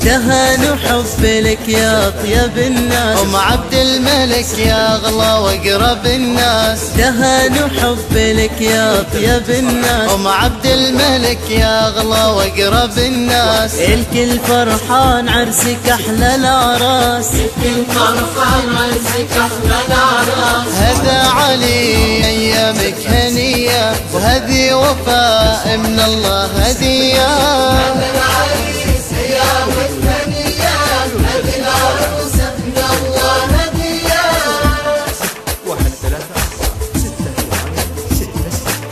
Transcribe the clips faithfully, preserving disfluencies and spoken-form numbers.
تهان وحب لك يا طيب الناس، ام عبد الملك يا اغلى واقرب الناس. تهان وحب لك يا طيب الناس، ام عبد الملك يا اغلى واقرب الناس. الكل فرحان عرسك احلى الاعراس، الكل فرحان عرسك احلى الاعراس. هذا علي ايامك هنيه وهذه وفاء من الله هديه. هذا العريس ايامك هنيه، هذه العروسه من الله هديه. واحد ثلاثة ستة ثمانية ستة ستة.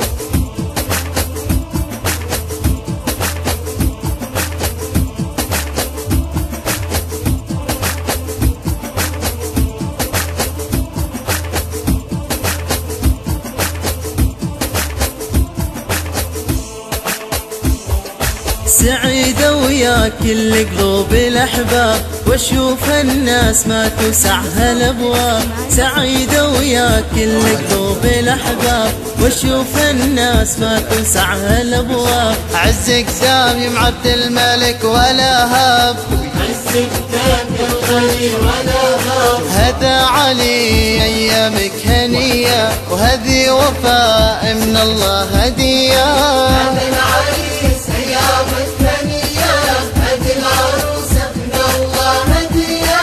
سعيدة ويا كل قلوب الأحباب، واشوف الناس ما تسعها الأبواب. سعيدة ويا كل قلوب الأحباب، واشوف الناس ما تسعها الأبواب. عزك دام يا عبد الملك ولا هاب، عزك دام يا الغني ولا هاب. هذا علي ايامك هنيه وهذه وفاء من الله هديه. هذا العريس ايامك هنيه، هذه العروسه من الله هديه.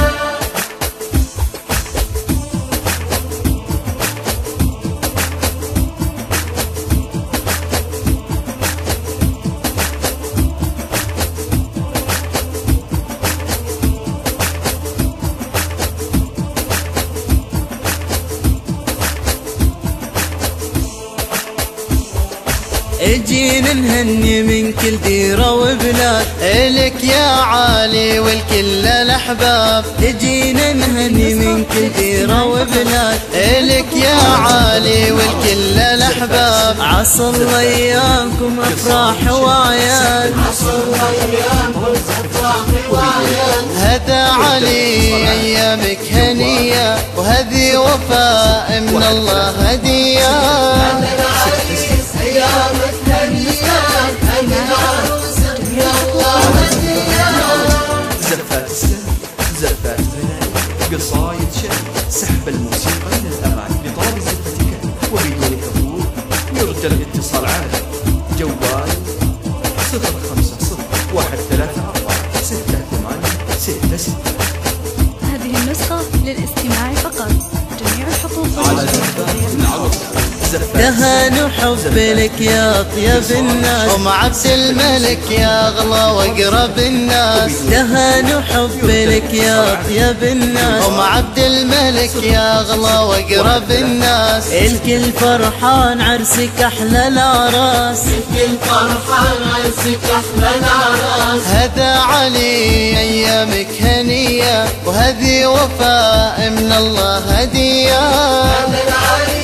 اجينا نهني من كل ديرة وبلاد، إلك يا عالي والكل الأحباب. اجينا نهني من كل ديرة وبلاد، إلك يا عالي والكل الأحباب. عسى الله ايامكم افراح واعياد، عسى الله ايامكم افراح واعياد. هذا علي ايامك هنيه وهذه وفاء من الله هديه. هذا العريس ايامك هنيه، هذه العروسه من الله هديه. زفات السن زفات غناء قصايد شعر، سحب الموسيقى الى الامام لطلب زفتك وبدون كفور. يرجى الاتصال على جوال صفر خمسة صفر واحد ثلاثة أربعة ستة ثمانية ستة ستة. هذه النسخة للاستماع فقط، جميع الحقوق على زفات العروس زفات تهان وحب لك يا طيب الناس، ام عبد الملك يا اغلى واقرب الناس. تهان وحب لك يا طيب الناس، ام عبد الملك يا اغلى واقرب الناس. الكل فرحان عرسك احلى الاعراس، الكل فرحان عرسك احلى الاعراس. هذا علي ايامك هنيه وهذه وفاء من الله هديه. هذا العريس